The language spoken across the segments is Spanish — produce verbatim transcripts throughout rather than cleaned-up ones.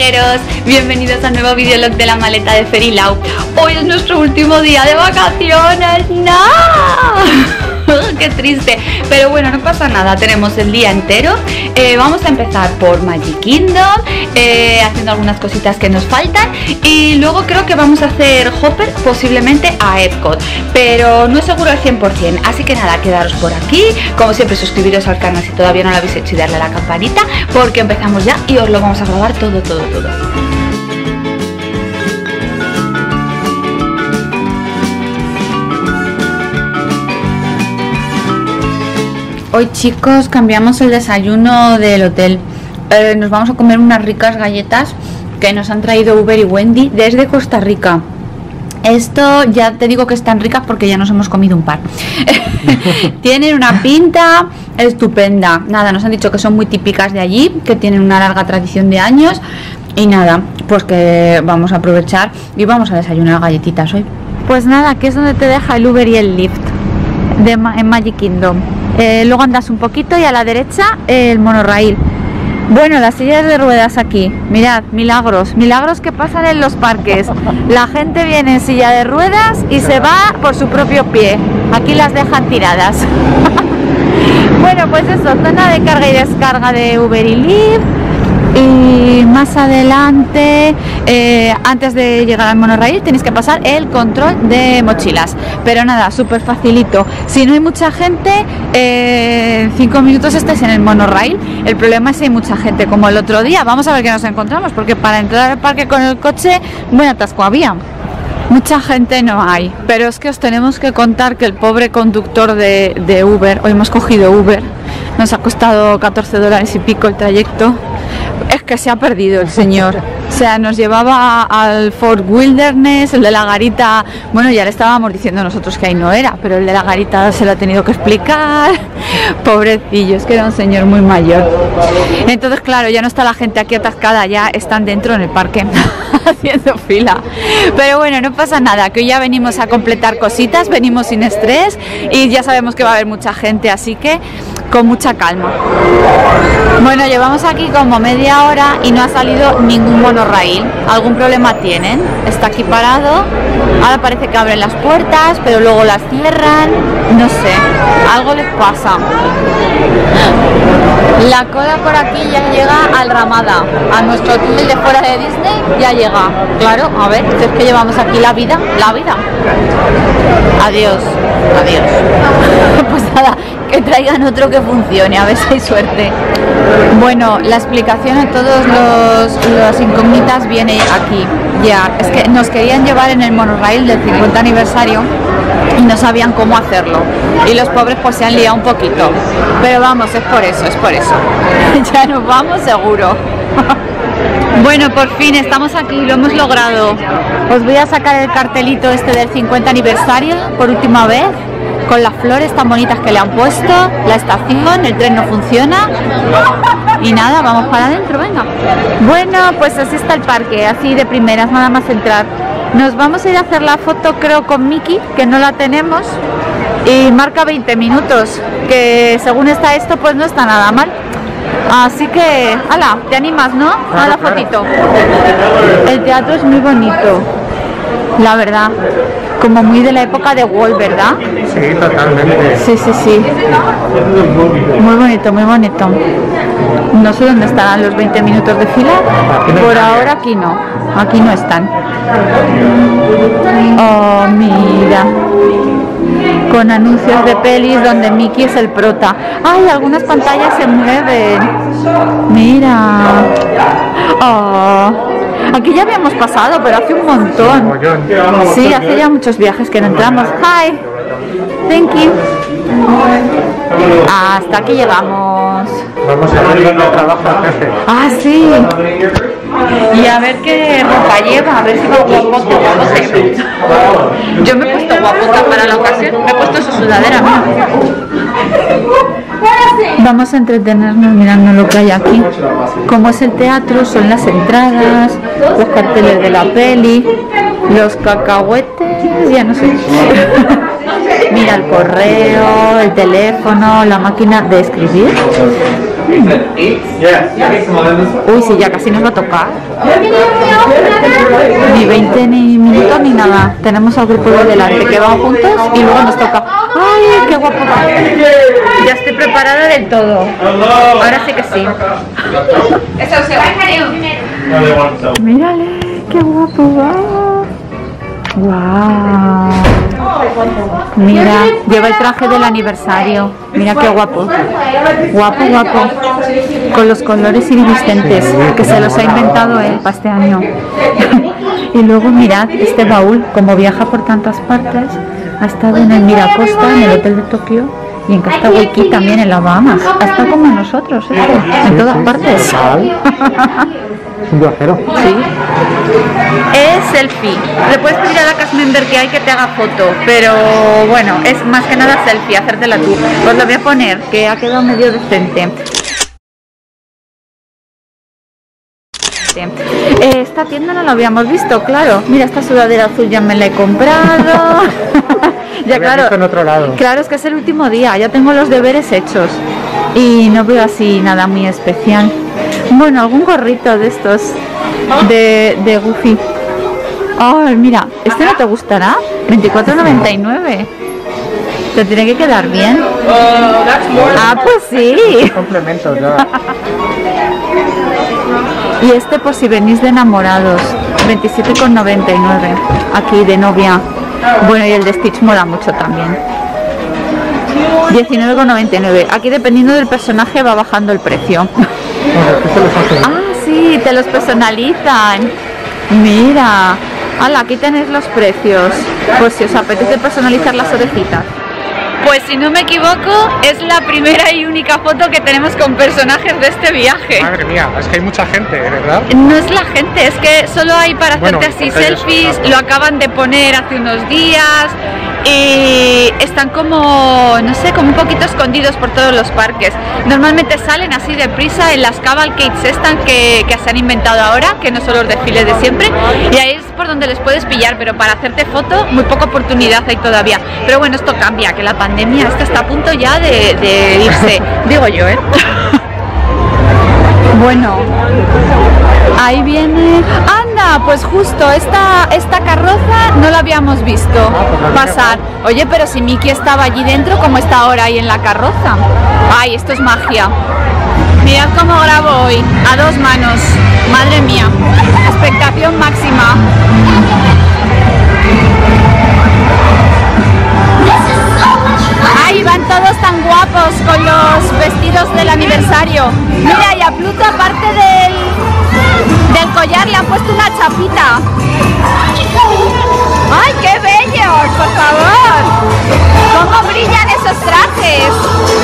viajeros, bienvenidos a un nuevo videolog de la maleta de Ferilau. Hoy es nuestro último día de vacaciones. ¡No! ¡Qué triste! Pero bueno, no pasa nada, tenemos el día entero. eh, Vamos a empezar por Magic Kingdom, eh, haciendo algunas cositas que nos faltan. Y luego creo que vamos a hacer hopper posiblemente a Epcot, pero no es seguro al cien por cien. Así que nada, quedaros por aquí. Como siempre, suscribiros al canal si todavía no lo habéis hecho y darle a la campanita, porque empezamos ya y os lo vamos a grabar todo, todo, todo. Hoy, chicos, cambiamos el desayuno del hotel. eh, Nos vamos a comer unas ricas galletas que nos han traído Uber y Wendy desde Costa Rica. Esto ya te digo que están ricas porque ya nos hemos comido un par. Tienen una pinta estupenda. Nada, nos han dicho que son muy típicas de allí, que tienen una larga tradición de años. Y nada, pues que vamos a aprovechar y vamos a desayunar galletitas hoy. Pues nada, que es donde te deja el Uber y el Lyft de, en Magic Kingdom. Eh, luego andas un poquito y a la derecha eh, el monorail. Bueno, las sillas de ruedas aquí, mirad, milagros, milagros que pasan en los parques. La gente viene en silla de ruedas y se va por su propio pie. Aquí las dejan tiradas. Bueno, pues eso, zona de carga y descarga de Uber y Lyft. Y más adelante, eh, antes de llegar al monorail, tenéis que pasar el control de mochilas. Pero nada, súper facilito. Si no hay mucha gente, eh, en cinco minutos estáis en el monorail. El problema es si hay mucha gente, como el otro día. Vamos a ver qué nos encontramos, porque para entrar al parque con el coche, buen atasco había. Mucha gente no hay, pero es que os tenemos que contar que el pobre conductor de, de Uber, hoy hemos cogido Uber, nos ha costado catorce dólares y pico el trayecto. Es que se ha perdido el señor. O sea, nos llevaba al Fort Wilderness, el de la garita. Bueno, ya le estábamos diciendo nosotros que ahí no era, pero el de la garita se lo ha tenido que explicar. Pobrecillo, es que era un señor muy mayor. Entonces, claro, ya no está la gente aquí atascada, ya están dentro en el parque haciendo fila. Pero bueno, no pasa nada, que hoy ya venimos a completar cositas, venimos sin estrés y ya sabemos que va a haber mucha gente, así que con mucha calma. Bueno, llevamos aquí como media hora y no ha salido ningún monorail. ¿Algún problema tienen? Está aquí parado. Ahora parece que abren las puertas, pero luego las cierran. No sé, algo les pasa. La cola por aquí ya llega al Ramada, a nuestro hotel de fuera de Disney ya llega. Claro, a ver, si es que llevamos aquí la vida, la vida. Adiós, adiós. Pues nada, que traigan otro que funcione, a ver si hay suerte. Bueno, la explicación de todos los las incógnitas viene aquí. Ya, es que nos querían llevar en el monorail del cincuenta aniversario y no sabían cómo hacerlo. Y los pobres pues se han liado un poquito. Pero vamos, es por eso, es por eso. Ya nos vamos seguro. Bueno, por fin estamos aquí, lo hemos logrado. Os voy a sacar el cartelito este del cincuenta aniversario por última vez, con las flores tan bonitas que le han puesto, la estación, el tren no funciona. Y nada, vamos para adentro, venga. Bueno, pues así está el parque, así de primeras, nada más entrar. Nos vamos a ir a hacer la foto, creo, con Mickey, que no la tenemos. Y marca veinte minutos, que según está esto, pues no está nada mal. Así que, hala, te animas, ¿no? A la fotito. El teatro es muy bonito, la verdad. Como muy de la época de Walt, ¿verdad? Sí, totalmente. Sí, sí, sí. Muy bonito, muy bonito. No sé dónde estarán los veinte minutos de fila. Por ahora aquí no. Aquí no están. Oh, mira. Con anuncios de pelis donde Mickey es el prota. ¡Ay! Algunas pantallas se mueven. Mira. Oh. Aquí ya habíamos pasado, pero hace un montón. Sí, hace ya muchos viajes que no entramos. Hi. Thank you. Hasta aquí llegamos. Vamos a ver dónde trabaja el jefe. Ah, sí. Y a ver qué ropa lleva, a ver si va guapote, guapote. Yo me he puesto guapota para la ocasión, me he puesto su sudadera. Vamos a entretenernos mirando lo que hay aquí. Como es el teatro, son las entradas, los carteles de la peli, los cacahuetes, ya no sé. Mira el correo, el teléfono, la máquina de escribir. Uy, sí, ya casi nos va a tocar. Ni veinte ni minutos ni nada. Tenemos al grupo de delante que van juntos y luego nos toca. ¡Ay, qué guapo va! Ya estoy preparada del todo. Ahora sí que sí. Mírale, qué guapo va. ¡Guau! Mira, lleva el traje del aniversario. Mira qué guapo. Guapo, guapo. Con los colores iridiscentes, que se los ha inventado él para este año. Y luego mirad este baúl, como viaja por tantas partes. Ha estado en el Miracosta, en el hotel de Tokio, y en Castaway también, en las Bahamas. Ha estado como nosotros, este, en todas partes. Es un viajero. Sí. Es selfie. Le puedes pedir a la cast member que hay que te haga foto, pero bueno, es más que nada selfie, hacértela tú. Pues lo voy a poner, que ha quedado medio decente. Eh, esta tienda no la habíamos visto, claro. Mira, esta sudadera azul ya me la he comprado. Ya claro, en otro lado. Claro, es que es el último día, ya tengo los deberes hechos y no veo así nada muy especial. Bueno, algún gorrito de estos de, de Goofy. Ay, mira, ¿este no te gustará? veinticuatro noventa y nueve. Te tiene que quedar bien. Ah, pues sí. Complementos ya. Y este por si venís de enamorados, veintisiete con noventa y nueve. Aquí de novia. Bueno, y el de Stitch mola mucho también. diecinueve con noventa y nueve. Aquí dependiendo del personaje va bajando el precio. Ah, sí, te los personalizan. Mira. Hala, aquí tenéis los precios. Pues si os apetece personalizar las orejitas. Pues si no me equivoco, es la primera y única foto que tenemos con personajes de este viaje. Madre mía, es que hay mucha gente, ¿verdad? No es la gente, es que solo hay para hacerte Bueno, así ellos, selfies, claro. lo acaban de poner hace unos días y están como, no sé, como un poquito escondidos por todos los parques. Normalmente salen así deprisa en las cavalcades estas que, que se han inventado ahora, que no son los desfiles de siempre, y ahí es por donde les puedes pillar, pero para hacerte foto muy poca oportunidad hay todavía. Pero bueno, esto cambia, que la pandemia esta está a punto ya de, de irse, digo yo, ¿eh? Bueno, ahí viene... ¡Anda! Pues justo esta, esta carroza no la habíamos visto pasar. Oye, pero si Mickey estaba allí dentro, ¿cómo está ahora ahí en la carroza? ¡Ay, esto es magia! Mirad cómo grabo hoy, a dos manos. Madre mía, expectación máxima. ¡Ay, van todos tan guapos con los vestidos del aniversario! Mira, y a Pluto, aparte del, del collar, le han puesto una chapita. ¡Ay, qué bellos! ¡Por favor! ¿Cómo brillan esos trajes?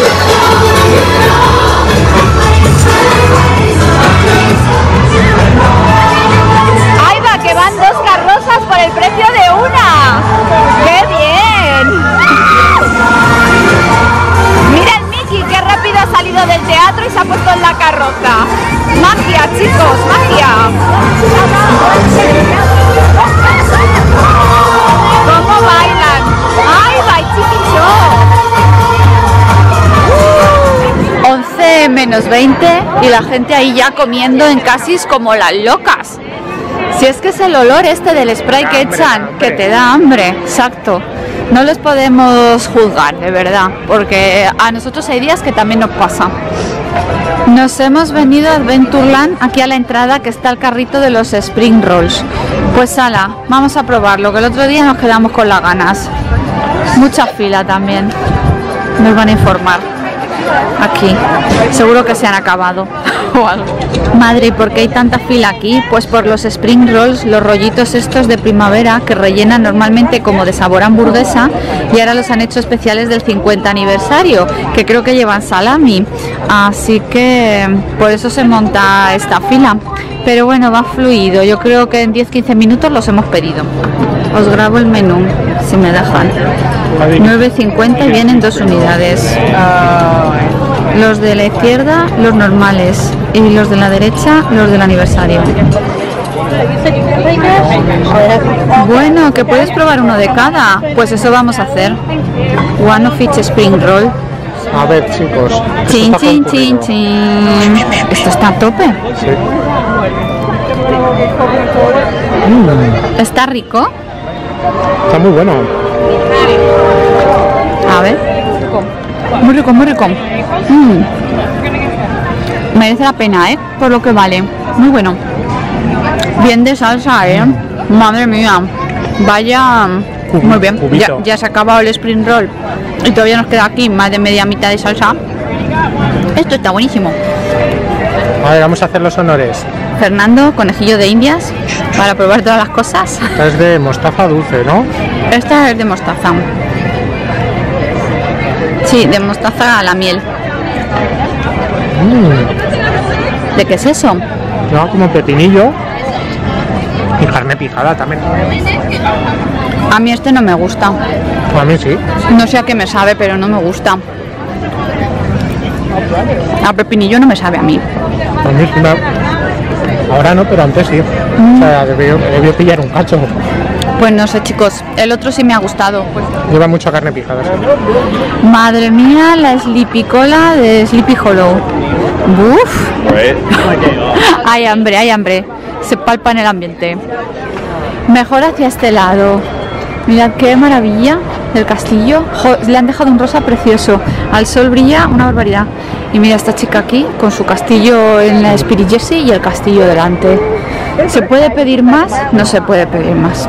¡Ay, va, que van dos carrozas por el precio de una! ¡Qué bien! Mira el Mickey, qué rápido ha salido del teatro y se ha puesto en la carroza. ¡Magia, chicos! ¡Magia! ¿Cómo bailan? ¡Ay, bye, chiquicho! once menos veinte y la gente ahí ya comiendo en Casis como las locas. Si es que es el olor este del spray que echan, que te da hambre, exacto. No les podemos juzgar, de verdad, porque a nosotros hay días que también nos pasa. Nos hemos venido a Adventureland, aquí a la entrada que está el carrito de los Spring Rolls. Pues ala, vamos a probarlo, que el otro día nos quedamos con las ganas. Mucha fila también, nos van a informar. Aquí, seguro que se han acabado o algo. Madre, ¿y por qué hay tanta fila aquí? Pues por los Spring Rolls, los rollitos estos de primavera que rellenan normalmente como de sabor hamburguesa y ahora los han hecho especiales del cincuenta aniversario, que creo que llevan salami, así que por eso se monta esta fila. Pero bueno, va fluido, yo creo que en diez a quince minutos los hemos pedido. Os grabo el menú, si me dejan. nueve cincuenta y vienen dos unidades. Los de la izquierda, los normales, y los de la derecha, los del aniversario. Bueno, que puedes probar uno de cada. Pues eso vamos a hacer. One of each spring roll. A ver, chicos. esto Chin, está chin, concurrido. chin, chin. Esto está a tope. Sí. Está rico. Está muy bueno. A ver. Muy rico, muy rico. Mm. Merece la pena, ¿eh? Por lo que vale. Muy bueno. Bien de salsa, ¿eh? Madre mía. Vaya. Muy bien. Ya, Cubito. ya se ha acabado el spring roll. Y todavía nos queda aquí más de media mitad de salsa. Esto está buenísimo. A ver, vamos a hacer los honores. Fernando, conejillo de indias, para probar todas las cosas. Esta es de mostaza dulce, ¿no? Esta es de mostaza. Sí, de mostaza a la miel. Mm. ¿De qué es eso? No, como pepinillo. Y carne picada también. A mí este no me gusta. A mí sí. No sé a qué me sabe, pero no me gusta. A pepinillo no me sabe a mí. A mí sí me... Ahora no, pero antes sí. Mm. O sea, debió, debió pillar un cacho. Pues no sé, chicos. El otro sí me ha gustado. Pues... Lleva mucha carne picada. Sí. Madre mía, la Sleepy Cola de Sleepy Hollow. Uf. Hay hambre, hay hambre. Se palpa en el ambiente. Mejor hacia este lado. Mirad qué maravilla del castillo. Jo, le han dejado un rosa precioso. Al sol brilla una barbaridad. Y mira esta chica aquí con su castillo en la Spirit Jersey y el castillo delante. ¿Se puede pedir más? No se puede pedir más.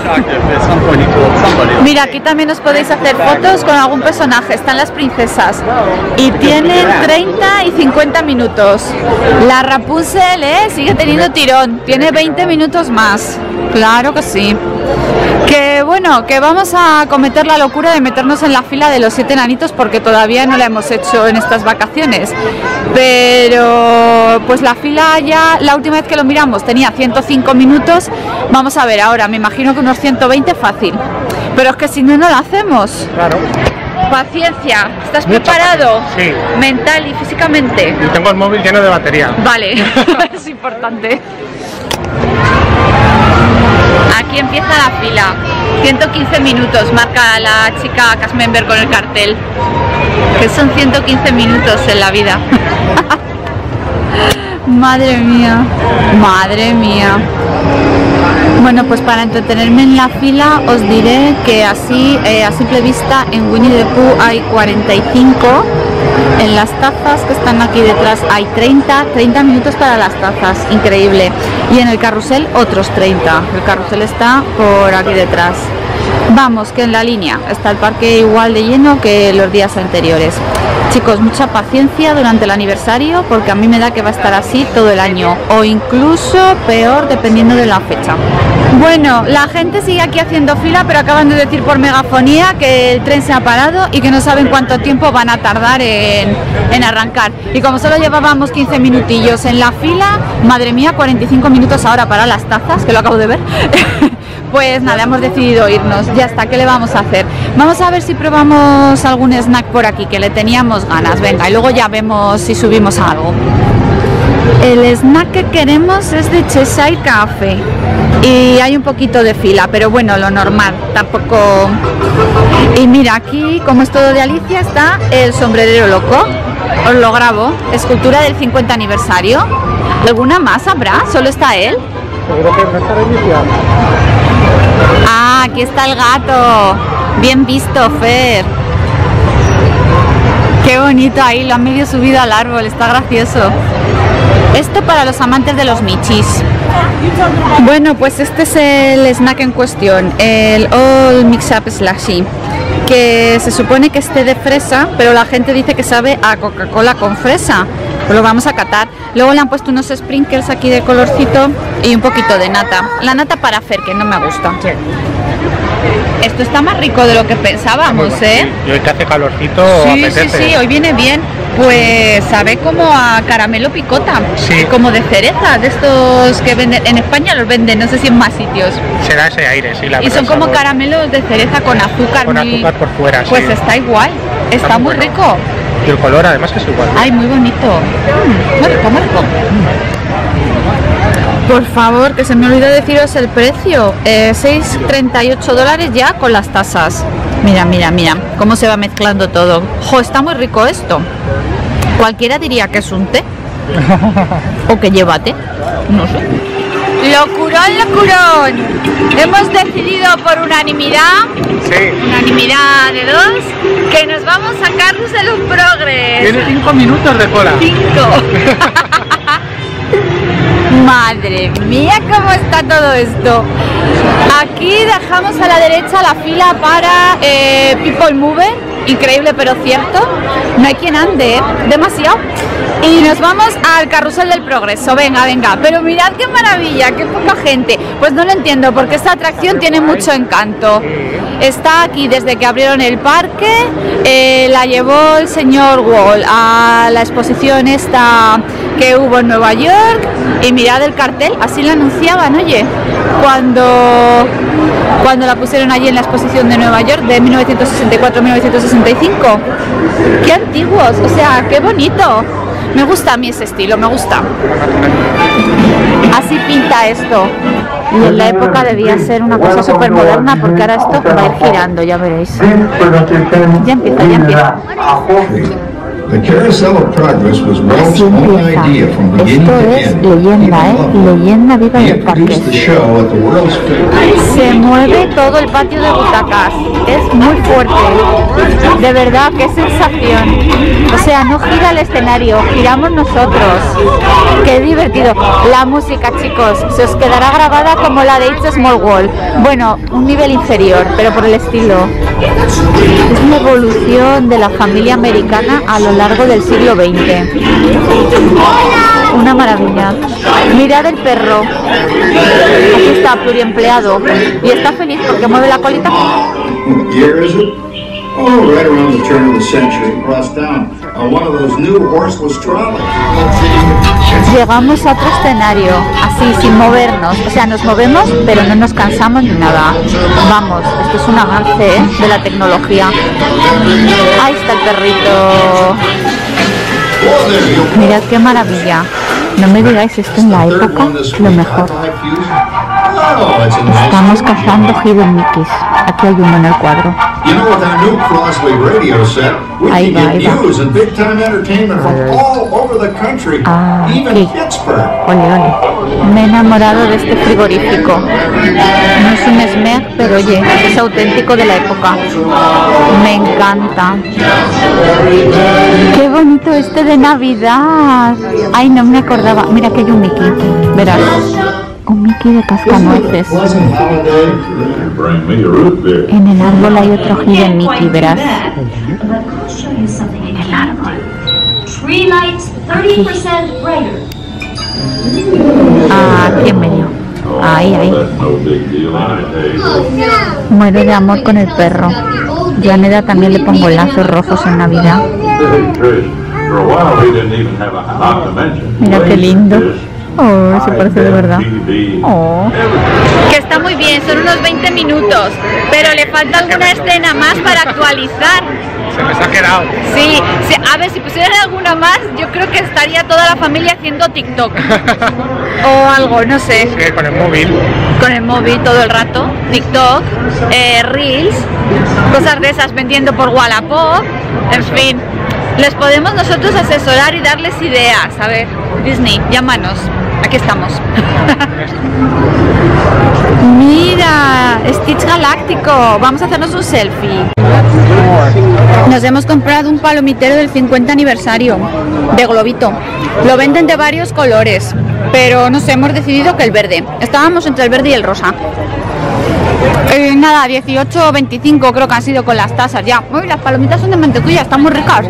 Mira, aquí también os podéis hacer fotos con algún personaje. Están las princesas. Y tienen treinta y cincuenta minutos. La Rapunzel, ¿eh? Sigue teniendo tirón. Tiene veinte minutos más. Claro que sí. Que bueno, que vamos a cometer la locura de meternos en la fila de los siete enanitos porque todavía no la hemos hecho en estas vacaciones. Pero pues la fila ya, la última vez que lo miramos tenía ciento cinco minutos. Vamos a ver ahora, me imagino que unos ciento veinte fácil. Pero es que si no, no lo hacemos. Claro. Paciencia, ¿estás Mucha preparado? paciencia, sí. Mental y físicamente. Y tengo el móvil lleno de batería. Vale, es importante. Aquí empieza la fila. ciento quince minutos marca la chica Castmember con el cartel. Que son ciento quince minutos en la vida. Madre mía. Madre mía. Bueno, pues para entretenerme en la fila os diré que así eh, a simple vista en Winnie the Pooh hay cuarenta y cinco. En las tazas que están aquí detrás hay treinta, treinta minutos para las tazas, increíble. Y en el carrusel otros treinta, el carrusel está por aquí detrás. Vamos, que en la línea está el parque igual de lleno que los días anteriores. Chicos, mucha paciencia durante el aniversario porque a mí me da que va a estar así todo el año o incluso peor dependiendo de la fecha. Bueno, la gente sigue aquí haciendo fila, pero acaban de decir por megafonía que el tren se ha parado y que no saben cuánto tiempo van a tardar en, en arrancar. Y como solo llevábamos quince minutillos en la fila, madre mía, cuarenta y cinco minutos ahora para las tazas, que lo acabo de ver. Pues nada, hemos decidido irnos, ya está, ¿qué le vamos a hacer? Vamos a ver si probamos algún snack por aquí, que le teníamos ganas, venga, y luego ya vemos si subimos a algo. El snack que queremos es de Cheshire Café y hay un poquito de fila, pero bueno, lo normal, tampoco... Y mira, aquí, como es todo de Alicia, está el sombrerero loco, os lo grabo, escultura del cincuenta aniversario. ¿Alguna más habrá? ¿Solo está él? Seguro que no está reiniciado. Ah, aquí está el gato. Bien visto, Fer. Qué bonito ahí, lo han medio subido al árbol, está gracioso. Esto para los amantes de los michis. Bueno, pues este es el snack en cuestión, el All Mix Up Slushy, que se supone que esté de fresa, pero la gente dice que sabe a Coca-Cola con fresa. Pues lo vamos a catar. Luego le han puesto unos sprinkles aquí de colorcito y un poquito de nata. La nata para Fer, que no me gusta. Sí. Esto está más rico de lo que pensábamos, ¿eh? Y hoy que hace calorcito, Sí, apetece. sí, sí, hoy viene bien. Pues sabe como a caramelo picota, Sí. como de cereza, de estos que venden, en España los venden, no sé si en más sitios. Se da ese aire, sí, la Y verdad, son como sabor. caramelos de cereza con azúcar. Con muy... azúcar por fuera, Pues sí. está igual, está, Está muy muy bueno. rico. Y el color además que es igual. Ay, muy bonito. Mm, muy rico, muy rico. Por favor, que se me olvidó deciros el precio. Eh, seis coma treinta y ocho dólares ya con las tasas. Mira, mira, mira, cómo se va mezclando todo. Jo, está muy rico esto. Cualquiera diría que es un té. O que lleva té. No sé. ¡Locurón, locurón! Hemos decidido por unanimidad, Sí. unanimidad de dos, que nos vamos a Carrusel of Progress. Tiene cinco minutos de cola. Cinco. Madre mía, cómo está todo esto. Aquí dejamos a la derecha la fila para eh, People Mover. Increíble pero cierto. No hay quien ande, ¿eh? Demasiado. Y nos vamos al Carrusel del Progreso. Venga, venga. Pero mirad qué maravilla, qué poca gente. Pues no lo entiendo, porque esta atracción tiene mucho encanto. Está aquí desde que abrieron el parque. Eh, la llevó el señor Wall a la exposición esta que hubo en Nueva York. Y mirad el cartel, así la anunciaban, oye, cuando, cuando la pusieron allí en la exposición de Nueva York de mil novecientos sesenta y cuatro a mil novecientos sesenta y cinco. ¡Qué antiguos! O sea, qué bonito. Me gusta a mí ese estilo, me gusta. Así pinta esto. Y en la época debía ser una cosa súper moderna, porque ahora esto va a ir girando, ya veréis. Ya empieza, ya empieza. The Carousel of Progress was Walt's own idea from beginning to end. Esto es leyenda, ¿eh? Leyenda viva del parque. The show at the world's fair. Se mueve todo el patio de butacas. Es muy fuerte. De verdad, qué sensación. O sea, no gira el escenario, giramos nosotros. Qué divertido. La música, chicos, se os quedará grabada como la de It's a Small World. Bueno, un nivel inferior, pero por el estilo. Es una evolución de la familia americana a lo largo del siglo veinte. Una maravilla. Mirad el perro. Aquí está, pluriempleado. Y está feliz porque mueve la colita. What year is it? Oh, right around the turn of the century, across town, on one of those new horseless trolleys. Llegamos a otro escenario, así, sin movernos. O sea, nos movemos, pero no nos cansamos ni nada. Vamos, esto es un avance, ¿eh? De la tecnología. Ahí está el perrito. Mirad qué maravilla. No me digáis esto en la época, lo mejor. Estamos cazando Hidden Mickeys. Aquí hay uno en el cuadro. You know, with our new Crossley radio set, we Ahí va, can ahí get va. news and big time entertainment from all over the country, Ah, even sí. Pittsburgh. Ole, ole. Me he enamorado de este frigorífico. No es un Smeg, pero oye, es auténtico de la época. Me encanta. Qué bonito este de Navidad. Ay, no me acordaba. Mira que hay un Mickey. Verás. Un Mickey de cascanueces. Pleasant holiday. Bring me a root beer. En el árbol hay otro Hidden Mickey, verás. But I'll show you something En el árbol. Tree lights thirty percent brighter. Ah, aquí en medio. Ahí, ahí. That's no big deal any Muero de amor con el perro. Yo a Neda también le pongo lazos rojos en Navidad. day. Trish, for a while we didn't even have a not to mention. Mira qué lindo. This Oh, se parece de verdad. T V. Oh. Que está muy bien, son unos veinte minutos, pero le falta alguna escena más para actualizar. Se me ha quedado. Sí, sí, a ver, si pusieran alguna más, yo creo que estaría toda la familia haciendo TikTok. O algo, no sé. Sí, con el móvil. Con el móvil todo el rato, TikTok, eh, Reels, cosas de esas vendiendo por Wallapop, en fin. Les podemos nosotros asesorar y darles ideas. A ver, Disney, llámanos. Aquí estamos. Mira, Stitch Galáctico. Vamos a hacernos un selfie. Nos hemos comprado un palomitero del cincuenta aniversario de globito. Lo venden de varios colores, pero no sé, hemos decidido que el verde. Estábamos entre el verde y el rosa. Eh, nada, dieciocho o veinticinco creo que han sido con las tasas ya. Uy, las palomitas son de mantequilla, están muy ricas.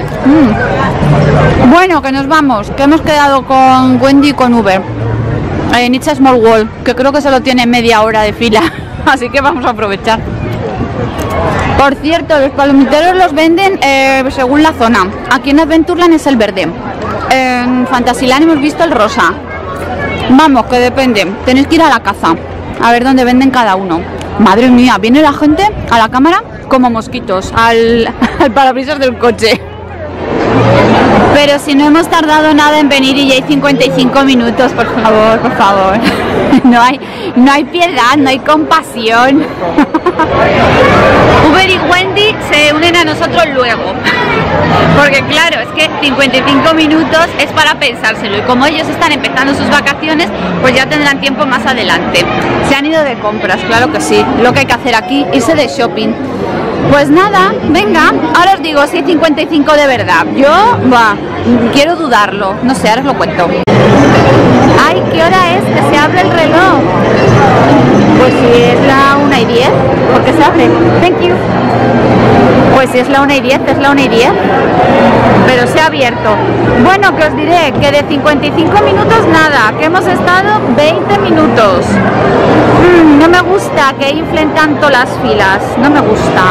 Mm. Bueno, que nos vamos, que hemos quedado con Wendy y con Uber en It's a Small World, que creo que solo tiene media hora de fila, así que vamos a aprovechar. Por cierto, los palomiteros los venden eh, según la zona. Aquí en Adventureland es el verde. En Fantasyland hemos visto el rosa. Vamos, que depende. Tenéis que ir a la caza a ver dónde venden cada uno. Madre mía, viene la gente a la cámara como mosquitos al, al parabrisas del coche. Pero si no hemos tardado nada en venir y ya hay cincuenta y cinco minutos, por favor, por favor. No hay, no hay piedad, no hay compasión. Uber Uber y Wendy se unen a nosotros luego. Porque claro, es que cincuenta y cinco minutos es para pensárselo. Y como ellos están empezando sus vacaciones, pues ya tendrán tiempo más adelante. Se han ido de compras, claro que sí. Lo que hay que hacer aquí, irse de shopping. Pues nada, venga, ahora os digo si es cincuenta y cinco de verdad. Yo, bah, quiero dudarlo. No sé, ahora os lo cuento. Ay, ¿qué hora es? Que se abre el reloj. Pues si es la una y diez, ¿por qué se abre? Thank you. Pues si es la una y diez, es la una y diez. Pero se ha abierto. Bueno, que os diré que de cincuenta y cinco minutos nada, que hemos estado veinte minutos. Mm, no me gusta que inflen tanto las filas, no me gusta.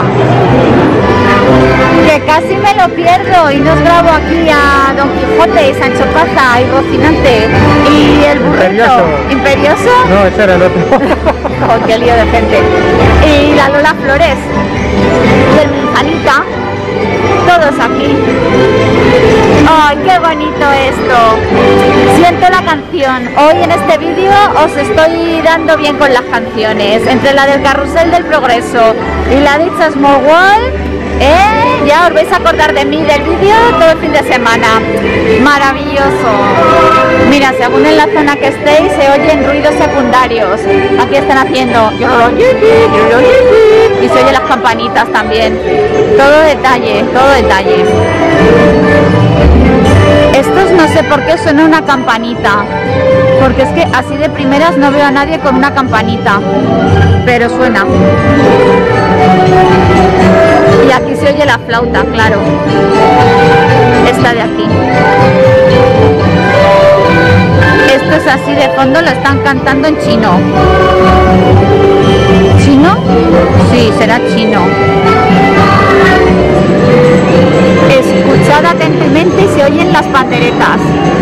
Que casi me lo pierdo y no os grabo aquí a Don Quijote y Sancho Panza y Rocinante y el burrito. Imperioso. ¿Imperioso? No, ese era el otro. Oh, qué lío de gente. Y la Lola Flores y el Manzanita, todos aquí. ¡Ay, qué bonito esto! Siento la canción. Hoy en este vídeo os estoy dando bien con las canciones. Entre la del Carrusel del Progreso y la de It's a Small World, ¿eh? Ya os vais a acordar de mí del vídeo todo el fin de semana. Maravilloso. Mira, según en la zona que estéis se oyen ruidos secundarios. Aquí están haciendo y se oyen las campanitas también. Todo detalle, todo detalle. Estos no sé por qué suena una campanita, porque es que así de primeras no veo a nadie con una campanita, pero suena. Y aquí se oye la flauta, claro. Esta de aquí. Esto es así de fondo, lo están cantando en chino. ¿Chino? Sí, será chino. Escuchad atentamente y se oyen las panderetas.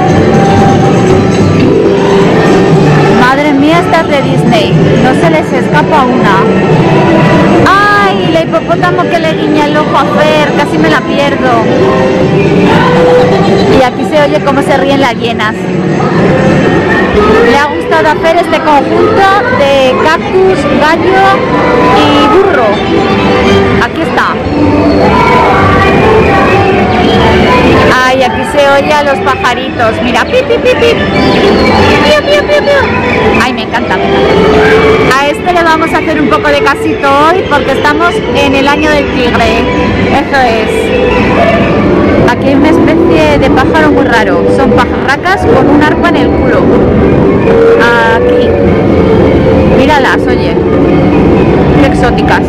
Madre mía, estas de Disney. No se les escapa una. ¡Ay! La hipopótamo que le guiña el ojo a Fer. Casi me la pierdo. Y aquí se oye cómo se ríen las hienas. Le ha gustado hacer este conjunto de cactus, gallo y burro. Aquí está. Ay, aquí se oye a los pajaritos. Mira, pi, pi, pi, pi. Piu, piu, piu, piu. Ay, me encanta, me encanta. A este le vamos a hacer un poco de casito hoy porque estamos en el año del tigre. Eso es. Aquí hay una especie de pájaro muy raro. Son pajarracas con un arpa en el culo. Aquí. Míralas, oye. Qué exóticas.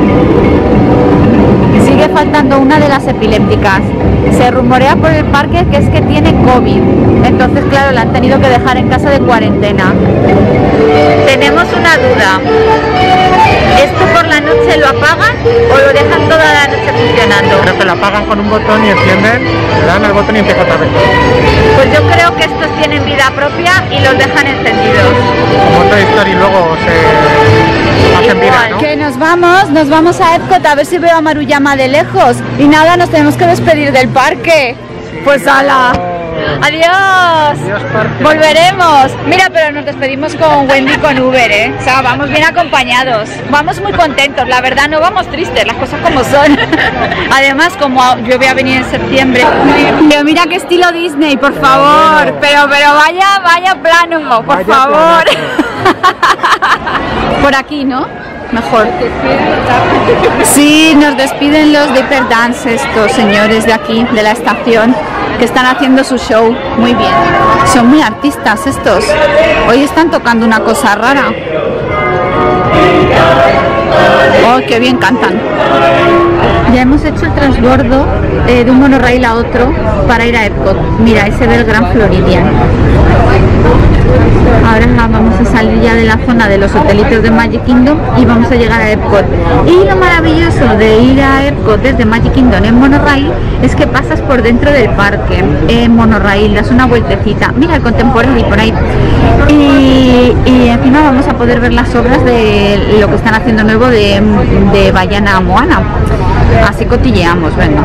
Sigue faltando una de las epilépticas. Se rumorea por el parque que es que tiene COVID. Entonces, claro, la han tenido que dejar en casa de cuarentena. Tenemos una duda. ¿Esto por la noche lo apagan o lo dejan toda la noche funcionando? Creo que lo apagan con un botón y encienden, le dan al botón y empieza otra vez. Pues yo creo que estos tienen vida propia y los dejan encendidos. Como Toy Story luego se hacen vida, ¿no? Que nos vamos, nos vamos a Epcot a ver si veo a Maruyama de lejos. Y nada, nos tenemos que despedir del parque. Sí, pues ala. Adiós. Adiós, parque. Volveremos. Mira, pero nos despedimos con Wendy y con Uber, ¿eh? O sea, vamos bien acompañados. Vamos muy contentos, la verdad, no vamos tristes, las cosas como son. Además, como yo voy a venir en septiembre. Pero mira qué estilo Disney, por favor. Pero, pero vaya, vaya plano, por Vaya favor. planazo. Por aquí, ¿no? Mejor. Sí, nos despiden los Dapper Dance, estos señores de aquí, de la estación, que están haciendo su show muy bien. Son muy artistas estos. Hoy están tocando una cosa rara. Oh, qué bien cantan. Ya hemos hecho el transbordo eh, de un monorraíl a otro para ir a Epcot. Mira, ahí se ve el Gran Floridian. Ahora vamos a salir ya de la zona de los hotelitos de Magic Kingdom y vamos a llegar a Epcot. Y lo maravilloso de ir a Epcot desde Magic Kingdom en monorraíl es que pasas por dentro del parque en monorraíl, das una vueltecita. Mira el Contemporary por ahí. Y, y encima vamos a poder ver las obras de lo que están haciendo nuevo de, de Vaiana Moana. Así cotilleamos, venga.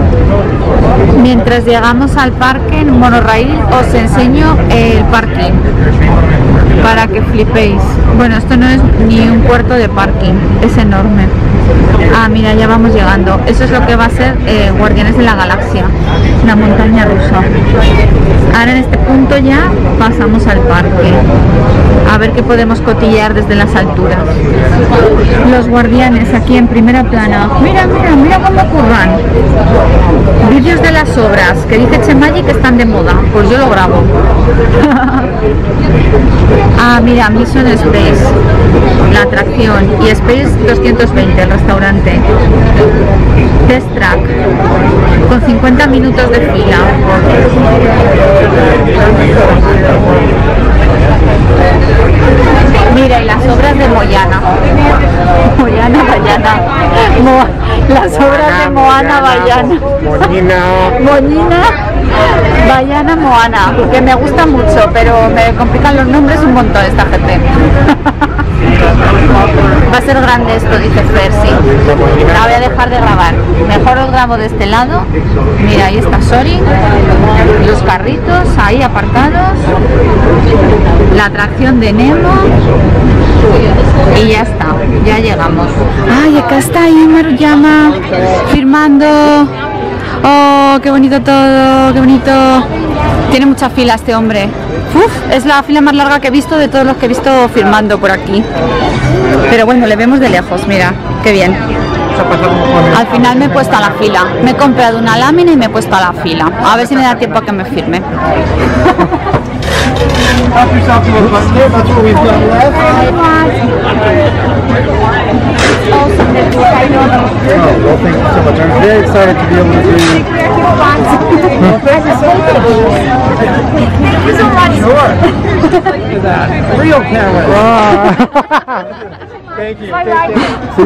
Mientras llegamos al parque en un monorraíl os enseño el parking. para que flipéis. Bueno, esto no es ni un puerto de parking, es enorme. Ah, mira, ya vamos llegando. Eso es lo que va a ser eh, Guardianes de la Galaxia, la montaña rusa. Ahora en este punto ya pasamos al parque, a ver qué podemos cotillear desde las alturas. Los guardianes aquí en primera plana. Mira, mira, mira cómo curran. Vídeos de las obras, que dice Chemayi que están de moda, pues yo lo grabo. Ah, mira, Mission Space, la atracción, y Space doscientos veinte, el restaurante. Test Track, con cincuenta minutos de fila. Mira, y las obras de Moyana. Moyana, Bayana. Mo las obras de Moana, Bayana. Moñina. Moñina, Bayana, Moana. Que me gusta mucho, pero me complican los nombres un montón esta gente. Va a ser grande esto, dice Percy. La voy a dejar de grabar. Mejor os grabo de este lado. Mira, ahí está Sori. Los carritos ahí apartados. La atracción de Nemo. Y ya está, ya llegamos. Ay, acá está ahí Maruyama firmando. Oh, qué bonito todo, qué bonito. Tiene mucha fila este hombre. Uf, es la fila más larga que he visto de todos los que he visto firmando por aquí. Pero bueno, le vemos de lejos, mira, qué bien. Al final me he puesto a la fila. Me he comprado una lámina y me he puesto a la fila. A ver si me da tiempo a que me firme. Real camera. Thank you. Thank you.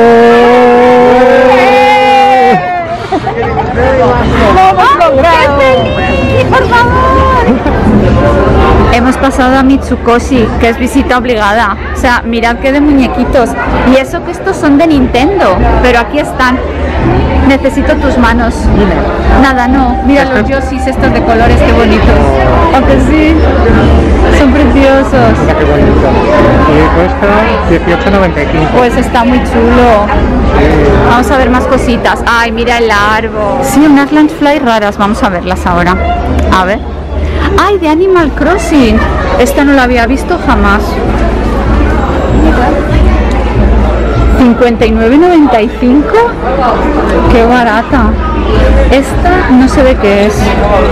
¡Por favor! Hemos pasado a Mitsukoshi, que es visita obligada. O sea, mirad que de muñequitos. Y eso que estos son de Nintendo, pero aquí están. Necesito tus manos. Nada, no. Mira los Yoshis estos de colores, qué bonitos. Aunque sí, son preciosos. Mira qué bonito. Y cuesta dieciocho noventa y cinco. Pues está muy chulo. Vamos a ver más cositas. Ay, mira el árbol. Sí, unas Lunchfly raras. Vamos a verlas ahora. A ver. Ay, de Animal Crossing. Esta no la había visto jamás. cincuenta y nueve noventa y cinco. Qué barata. Esta no se ve qué es.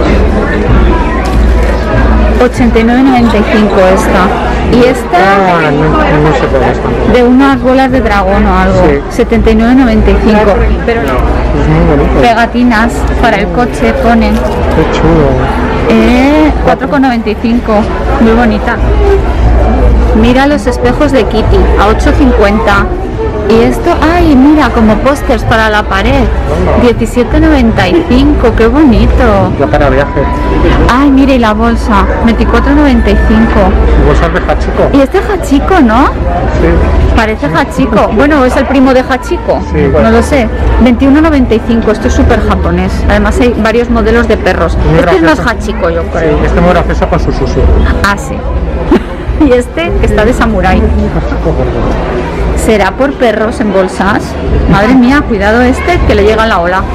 ochenta y nueve noventa y cinco esta. Y esta Ah, no, no sé por esto. de unas bolas de dragón o algo. Sí. setenta y nueve noventa y cinco. Pero Es muy bonito. pegatinas para el coche ponen. Qué chulo. Eh, cuatro con noventa y cinco. Muy bonita. Mira los espejos de Kitty a ocho cincuenta. Y esto, ay, mira, como pósters para la pared. diecisiete noventa y cinco, qué bonito. Ya para viaje. Ay, mira, y la bolsa, veinticuatro noventa y cinco. Bolsas de Hachiko. Y este es Hachiko, ¿no? Sí. Parece Hachiko. Bueno, es el primo de Hachiko. Sí, bueno. No lo sé. veintiuno noventa y cinco, esto es súper japonés. Además hay varios modelos de perros. Muy Este es más gracioso. Hachiko, yo Sí, creo. este muy gracioso con su sushi. Ah, sí. Y este que está de samurái. ¿Será por perros en bolsas? Madre mía, cuidado este que le llega la ola.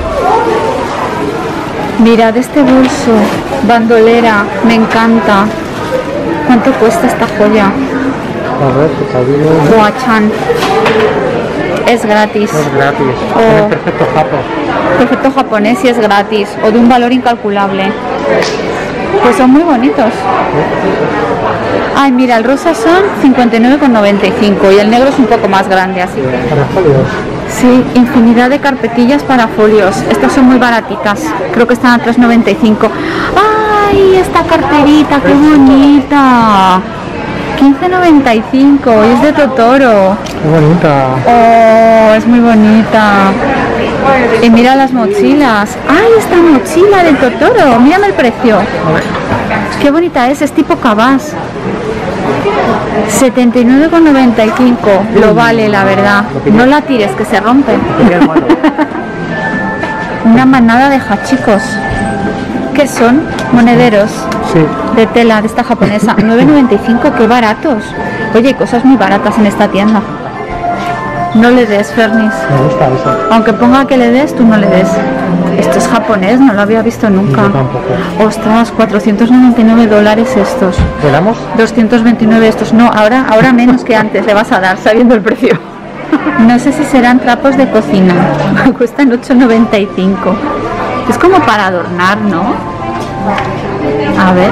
Mirad este bolso, bandolera, me encanta. ¿Cuánto cuesta esta joya? A ver, que cabello. Huachan. Es gratis. Es gratis. Oh. Tiene perfecto japo. Perfecto japonés y es gratis. O de un valor incalculable. Pues son muy bonitos. Ay, mira, el rosa son cincuenta y nueve con noventa y cinco y el negro es un poco más grande, así que... Para folios. Sí, infinidad de carpetillas para folios. Estas son muy baratitas. Creo que están a tres noventa y cinco. ¡Ay, esta carterita! ¡Qué bonita! quince noventa y cinco y es de Totoro. Qué bonita. Oh, es muy bonita. Y mira las mochilas. ¡Ay, esta mochila de Totoro! Mírame el precio. Qué bonita es, es tipo cabas. setenta y nueve con noventa y cinco. Lo vale, la verdad. No la tires, que se rompe. Una manada de hachicos. ¿Qué son? Monederos Sí. de tela de esta japonesa. nueve noventa y cinco, qué baratos. Oye, hay cosas muy baratas en esta tienda. No le des, Fernis. Me gusta eso. Aunque ponga que le des, tú no le des. Esto es japonés, no lo había visto nunca. Yo tampoco. Ostras, cuatrocientos noventa y nueve dólares estos. ¿Velamos? doscientos veintinueve estos. No, ahora, ahora menos que antes le vas a dar, sabiendo el precio. No sé si serán trapos de cocina. Cuestan ocho noventa y cinco. Es como para adornar, ¿no? A ver.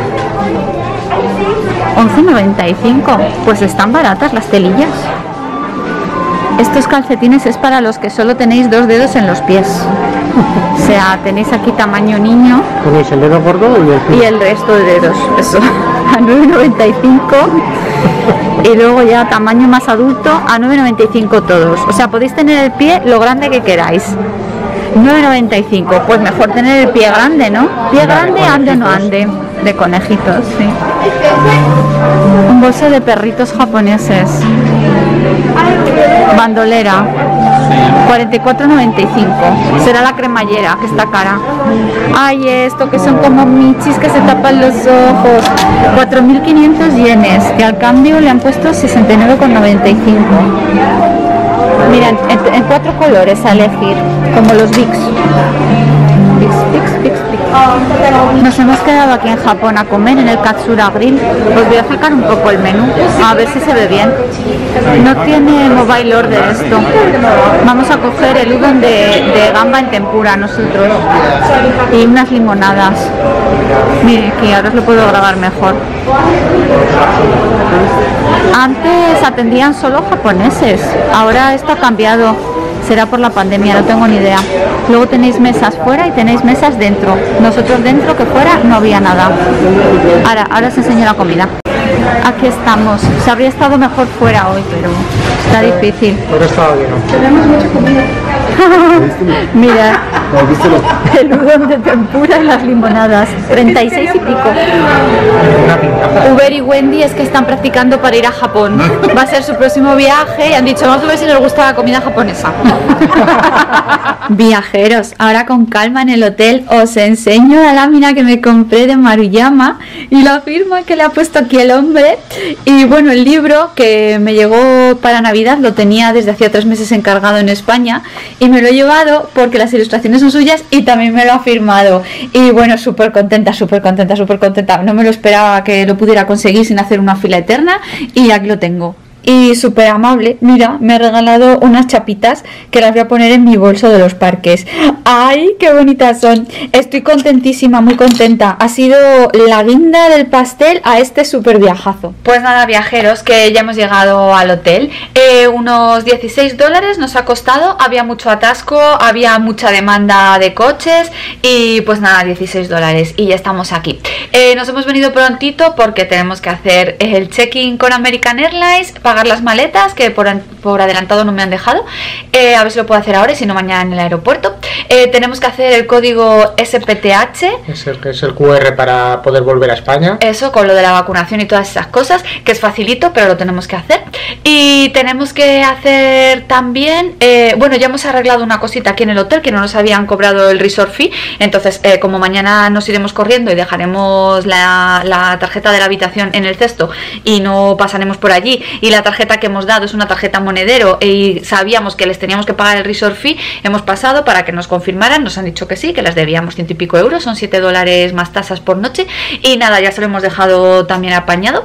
once noventa y cinco. Pues están baratas las telillas. Estos calcetines es para los que solo tenéis dos dedos en los pies. O sea, tenéis aquí tamaño niño Tenéis el dedo gordo y el y el resto de dedos. Eso, a nueve noventa y cinco. Y luego ya tamaño más adulto a nueve noventa y cinco todos. O sea, podéis tener el pie lo grande que queráis. nueve noventa y cinco. Pues mejor tener el pie grande, ¿no? Pie grande, ande o no ande. De conejitos, sí. Un bolso de perritos japoneses. Bandolera. cuarenta y cuatro noventa y cinco. Será la cremallera, que está cara. Ay, esto que son como michis que se tapan los ojos. cuatro mil quinientos yenes. Y al cambio le han puesto sesenta y nueve con noventa y cinco. Mira, en, en cuatro colores a elegir, como los Vicks. Vicks, Vicks, Vicks, Vicks. Nos hemos quedado aquí en Japón a comer en el Katsura Grill. Os voy a sacar un poco el menú, a ver si se ve bien. No tiene mobile order esto. Vamos a coger el udon de, de gamba en tempura nosotros. Y unas limonadas. Mire, aquí ahora os lo puedo grabar mejor. Antes atendían solo japoneses, ahora esto ha cambiado. Será por la pandemia, no tengo ni idea. Luego tenéis mesas fuera y tenéis mesas dentro. Nosotros dentro, que fuera no había nada. Ahora, ahora os enseño la comida. Aquí estamos. Se habría estado mejor fuera hoy, pero está difícil. Ahora estaba lleno. Tenemos mucha comida. Mira, el udon de tempura y las limonadas, treinta y seis y pico. Una pintaza. Uber y Wendy es que están practicando para ir a Japón. Va a ser su próximo viaje y han dicho, vamos a ver si nos gusta la comida japonesa. Viajeros, ahora con calma en el hotel os enseño la lámina que me compré de Maruyama y la firma que le ha puesto aquí el hombre. Y bueno, el libro que me llegó para Navidad lo tenía desde hacía tres meses encargado en España y me lo he llevado porque las ilustraciones son suyas y también me lo ha firmado. Y bueno, súper contenta, súper contenta, súper contenta. No me lo esperaba que lo pudiera conseguir sin hacer una fila eterna y aquí lo tengo. Y súper amable, mira, me ha regalado unas chapitas que las voy a poner en mi bolso de los parques. ¡Ay, qué bonitas son! Estoy contentísima, muy contenta. Ha sido la guinda del pastel a este súper viajazo. Pues nada, viajeros, que ya hemos llegado al hotel. Eh, unos dieciséis dólares nos ha costado. Había mucho atasco, había mucha demanda de coches y pues nada, dieciséis dólares y ya estamos aquí. Eh, nos hemos venido prontito porque tenemos que hacer el check-in con American Airlines, pagar las maletas que por, por adelantado no me han dejado, eh, a ver si lo puedo hacer ahora y si no mañana en el aeropuerto. Eh, tenemos que hacer el código S P T H, Es el, es el Q R para poder volver a España. eso con lo de la vacunación y todas esas cosas, que es facilito pero lo tenemos que hacer. Y tenemos que hacer también, eh, bueno, ya hemos arreglado una cosita aquí en el hotel que no nos habían cobrado el resort fee, entonces eh, como mañana nos iremos corriendo y dejaremos la, la tarjeta de la habitación en el cesto y no pasaremos por allí y la tarjeta que hemos dado es una tarjeta monedero y sabíamos que les teníamos que pagar el resort fee, hemos pasado para que nos confirmaran, nos han dicho que sí, que les debíamos ciento y pico euros, son siete dólares más tasas por noche y nada, ya se lo hemos dejado también apañado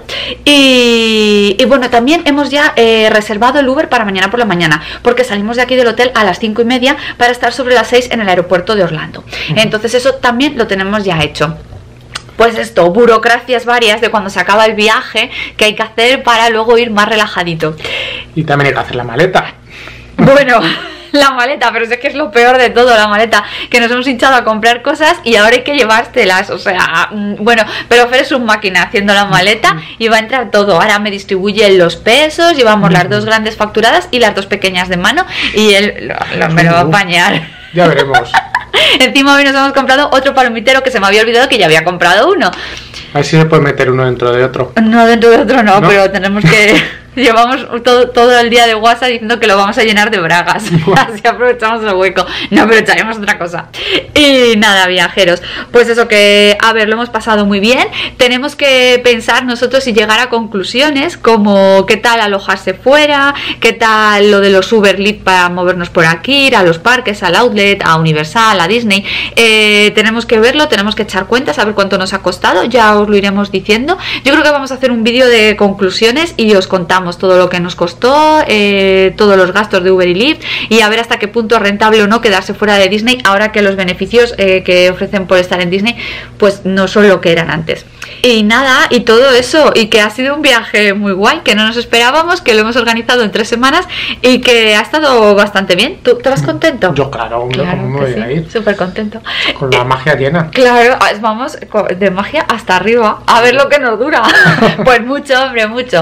y, y bueno, también hemos ya eh, reservado el Uber para mañana por la mañana porque salimos de aquí del hotel a las cinco y media para estar sobre las seis en el aeropuerto de Orlando, entonces eso también lo tenemos ya hecho. Pues esto, burocracias varias de cuando se acaba el viaje que hay que hacer para luego ir más relajadito. Y también hay que hacer la maleta. Bueno, la maleta, pero es que es lo peor de todo, la maleta, que nos hemos hinchado a comprar cosas y ahora hay que llevárselas, o sea, bueno, pero Fer es un máquina haciendo la maleta y va a entrar todo. Ahora me distribuyen los pesos, llevamos las dos grandes facturadas y las dos pequeñas de mano y él lo, lo, me lo va a apañar. Ya veremos. Encima hoy nos hemos comprado otro palomitero que se me había olvidado que ya había comprado uno. A ver si se puede meter uno dentro de otro. No dentro de otro no, ¿No? pero tenemos que llevamos todo, todo el día de WhatsApp diciendo que lo vamos a llenar de bragas. Así aprovechamos el hueco. No, pero echaremos otra cosa. Y nada, viajeros, pues eso, que a ver, lo hemos pasado muy bien. Tenemos que pensar nosotros y llegar a conclusiones como qué tal alojarse fuera, qué tal lo de los Uber Leads para movernos por aquí, ir a los parques, al outlet, a Universal, a Disney. Eh, tenemos que verlo, tenemos que echar cuentas, a ver cuánto nos ha costado, ya os lo iremos diciendo. Yo creo que vamos a hacer un vídeo de conclusiones y os contamos todo lo que nos costó, eh, todos los gastos de Uber y Lyft, y a ver hasta qué punto es rentable o no quedarse fuera de Disney ahora que los beneficios eh, que ofrecen por estar en Disney pues no son lo que eran antes. Y nada, y todo eso, y que ha sido un viaje muy guay, que no nos esperábamos, que lo hemos organizado en tres semanas y que ha estado bastante bien. ¿Tú te vas contento? Yo claro, hombre, Claro ¿cómo me que voy a sí, ir? súper contento. Con la magia llena. Claro, vamos de magia hasta arriba, a ver lo que nos dura. Pues mucho, hombre, mucho.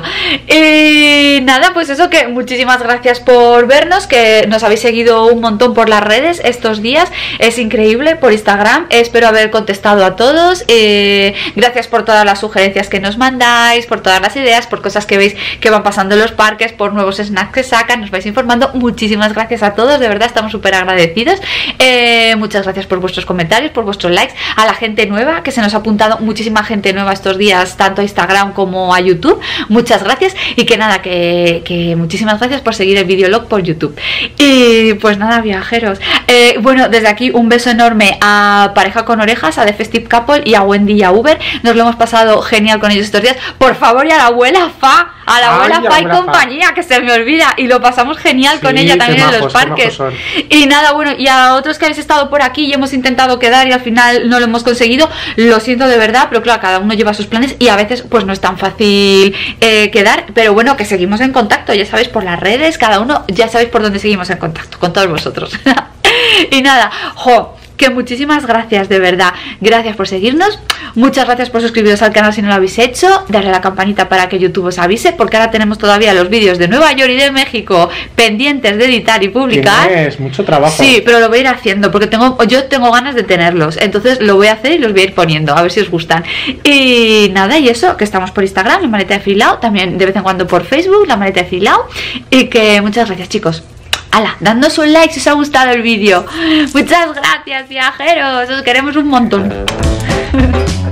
Y nada, pues eso, que muchísimas gracias por vernos, que nos habéis seguido un montón por las redes estos días, es increíble, por Instagram. Espero haber contestado a todos. Eh, gracias por todas las sugerencias que nos mandáis, por todas las ideas, por cosas que veis que van pasando en los parques, por nuevos snacks que sacan, nos vais informando. Muchísimas gracias a todos, de verdad estamos súper agradecidos. Eh, muchas gracias por vuestros comentarios, por vuestros likes, a la gente nueva que se nos ha apuntado, muchísima gente nueva estos días, tanto a Instagram como a YouTube. Muchas gracias, y que nada, que, que muchísimas gracias por seguir el videolog por YouTube. Y pues nada, viajeros, eh, bueno, desde aquí un beso enorme a Pareja con Orejas, a The Festive Couple y a Wendy y a Uber. Nos lo hemos pasado genial con ellos estos días. Por favor, y a la abuela Fa, a la abuela Ay, Fa y abuela compañía, que se me olvida, y lo pasamos genial Sí, con ella qué también en los majos, qué parques. majos Y nada, bueno, y a otros que habéis estado por aquí y hemos intentado quedar y al final no lo hemos conseguido, lo siento de verdad, pero claro, cada uno lleva sus planes y a veces pues no es tan fácil eh, quedar, pero bueno, que seguimos en contacto, ya sabéis, por las redes, cada uno, ya sabéis por dónde seguimos en contacto, con todos vosotros. Y nada, jo, que muchísimas gracias, de verdad, gracias por seguirnos, muchas gracias por suscribiros al canal si no lo habéis hecho, darle a la campanita para que YouTube os avise, porque ahora tenemos todavía los vídeos de Nueva York y de México pendientes de editar y publicar. Tienes mucho trabajo. Sí, pero lo voy a ir haciendo porque tengo, yo tengo ganas de tenerlos, entonces lo voy a hacer y los voy a ir poniendo, a ver si os gustan. Y nada, y eso, que estamos por Instagram, la maleta de Freelao, también de vez en cuando por Facebook, la maleta de Freelao, y que muchas gracias, chicos. Hala, dándonos un like si os ha gustado el vídeo. Muchas gracias, viajeros, os queremos un montón.